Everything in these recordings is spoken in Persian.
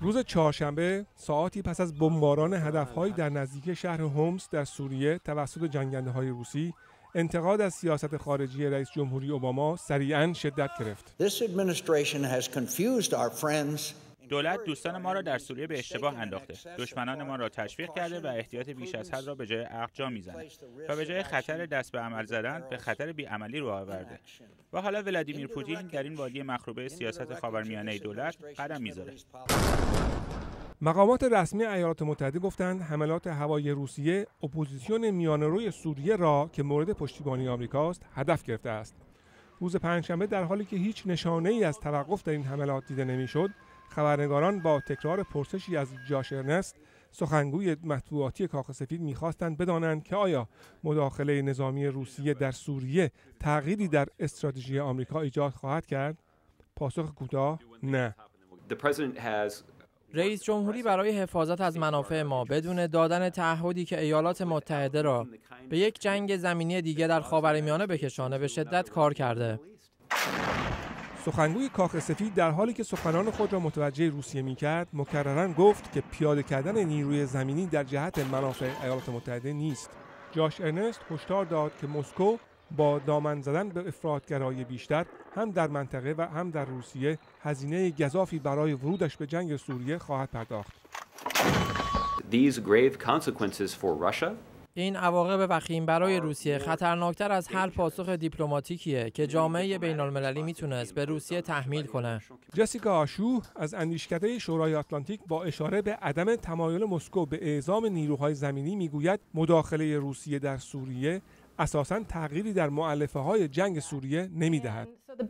روز چهارشنبه ساعاتی پس از بمباران هدف‌هایی در نزدیکی شهر هومس در سوریه توسط جنگنده‌های روسی، انتقاد از سیاست خارجی رئیس جمهوری اوباما سریعاً شدت گرفت. دولت دوستان ما را در سوریه به اشتباه انداخته، دشمنان ما را تشویق کرده و احتیاط بیش از حد را به جای عقل جا می‌زند و به جای خطر دست به عمل زدن به خطر بی‌عملی رو آورده. و حالا ولادیمیر پوتین در این وادی مخروبه سیاست خاورمیانه دولت قدم می‌ذاره. مقامات رسمی ایالات متحده گفتند حملات هوایی روسیه اپوزیسیون میانه‌روی سوریه را که مورد پشتیبانی آمریکاست هدف گرفته است. روز پنجشنبه در حالی که هیچ نشانه‌ای از توقف در این حملات دیده نمی‌شد، خبرنگاران با تکرار پرسشی از جاش ارنست، سخنگوی مطبوعاتی کاخ سفید می‌خواستند بدانند که آیا مداخله نظامی روسیه در سوریه تغییری در استراتژی آمریکا ایجاد خواهد کرد؟ پاسخ کوتاه نه. رئیس جمهوری برای حفاظت از منافع ما بدون دادن تعهدی که ایالات متحده را به یک جنگ زمینی دیگه در خاورمیانه بکشانه به شدت کار کرده. سخنگوی کاخ سفید در حالی که سخنان خود را متوجه روسیه می‌کرد، مکرراً گفت که پیاده کردن نیروی زمینی در جهت منافع ایالات متحده نیست. جاش ارنست هشدار داد که مسکو با دامن زدن به افراط‌گرایی بیشتر هم در منطقه و هم در روسیه هزینه گزافی برای ورودش به جنگ سوریه خواهد پرداخت. این عواقب وخیم برای روسیه خطرناکتر از هر پاسخ دیپلماتیکیه که جامعه بین‌المللی میتونست به روسیه تحمیل کنه. جسیکا آشو از اندیشکده شورای آتلانتیک با اشاره به عدم تمایل مسکو به اعزام نیروهای زمینی میگوید مداخله روسیه در سوریه اساساً تغییری در مؤلفه‌های جنگ سوریه نمی‌دهد.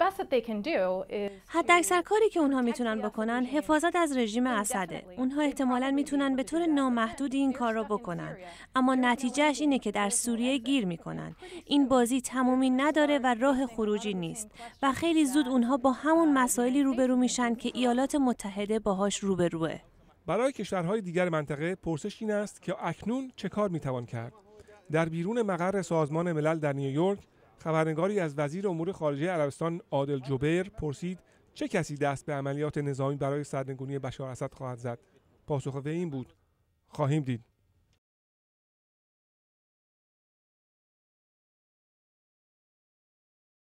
حداکثر کاری که اونها میتونن بکنن حفاظت از رژیم اسده. اونها احتمالاً میتونن به طور نامحدودی این کار رو بکنن، اما نتیجهش اینه که در سوریه گیر میکنن. این بازی تمومی نداره و راه خروجی نیست و خیلی زود اونها با همون مسائلی روبرو میشن که ایالات متحده باهاش روبروه. برای کشورهای دیگر منطقه پرسش این است که اکنون چه کار میتوان کرد؟ در بیرون مقر سازمان ملل در نیویورک، خبرنگاری از وزیر امور خارجه عربستان عادل جبیر پرسید چه کسی دست به عملیات نظامی برای سرنگونی بشار اسد خواهد زد؟ پاسخ وی این بود: خواهیم دید.